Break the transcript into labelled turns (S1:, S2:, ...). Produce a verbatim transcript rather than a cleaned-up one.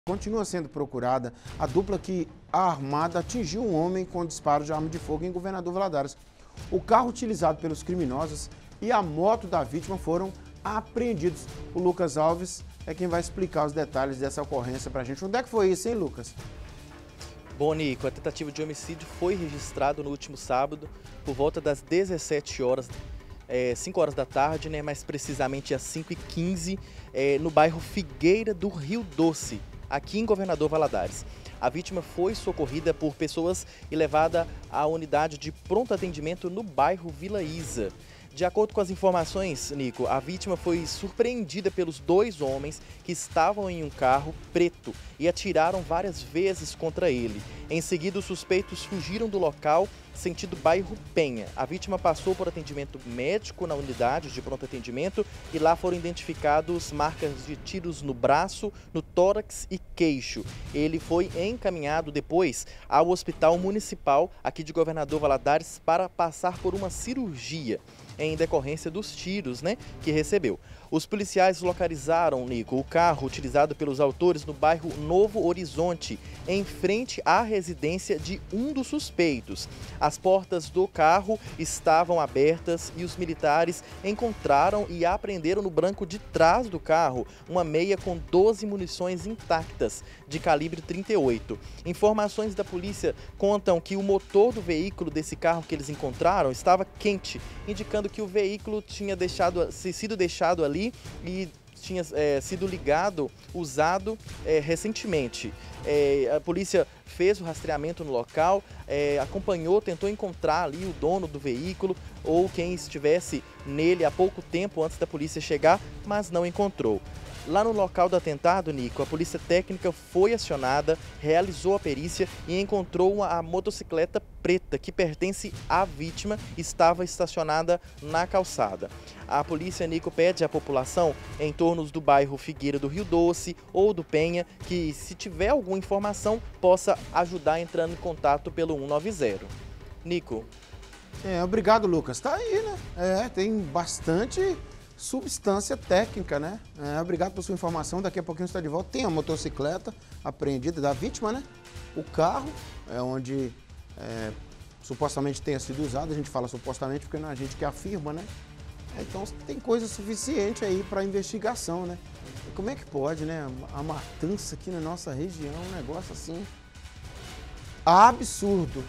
S1: Continua sendo procurada a dupla que, armada, atingiu um homem com disparo de arma de fogo em Governador Valadares. O carro utilizado pelos criminosos e a moto da vítima foram apreendidos. O Lucas Alves é quem vai explicar os detalhes dessa ocorrência pra gente. Onde é que foi isso, hein, Lucas?
S2: Bom, Nico, a tentativa de homicídio foi registrada no último sábado, por volta das dezessete horas, é, cinco horas da tarde, né, mais precisamente às cinco e quinze, é, no bairro Figueira do Rio Doce, aqui em Governador Valadares. A vítima foi socorrida por pessoas e levada à unidade de pronto atendimento no bairro Vila Isa. De acordo com as informações, Nico, a vítima foi surpreendida pelos dois homens que estavam em um carro preto e atiraram várias vezes contra ele. Em seguida, os suspeitos fugiram do local, sentido bairro Penha. A vítima passou por atendimento médico na unidade de pronto atendimento e lá foram identificados marcas de tiros no braço, no tórax e queixo. Ele foi encaminhado depois ao Hospital Municipal aqui de Governador Valadares para passar por uma cirurgia em decorrência dos tiros, né, que recebeu. Os policiais localizaram, Nico, o carro utilizado pelos autores no bairro Novo Horizonte, em frente à residência de um dos suspeitos. As portas do carro estavam abertas e os militares encontraram e apreenderam no banco de trás do carro uma meia com doze munições intactas, de calibre trinta e oito. Informações da polícia contam que o motor do veículo desse carro que eles encontraram estava quente, indicando que o veículo tinha deixado, sido deixado ali e tinha é, sido ligado, usado é, recentemente. É, a polícia fez o rastreamento no local, é, acompanhou, tentou encontrar ali o dono do veículo ou quem estivesse nele há pouco tempo antes da polícia chegar, mas não encontrou. Lá no local do atentado, Nico, a polícia técnica foi acionada, realizou a perícia e encontrou a motocicleta preta que pertence à vítima, estava estacionada na calçada. A polícia, Nico, pede à população em torno do bairro Figueira do Rio Doce ou do Penha que, se tiver alguma informação, possa ajudar entrando em contato pelo um nove zero. Nico.
S1: É, obrigado, Lucas. Tá aí, né? É, tem bastante substância técnica, né? É, obrigado por sua informação. Daqui a pouquinho você está de volta. Tem a motocicleta apreendida da vítima, né? O carro é onde é, supostamente tenha sido usado. A gente fala supostamente porque não é a gente que afirma, né? Então tem coisa suficiente aí para investigação, né? E como é que pode, né? A matança aqui na nossa região, um negócio assim absurdo.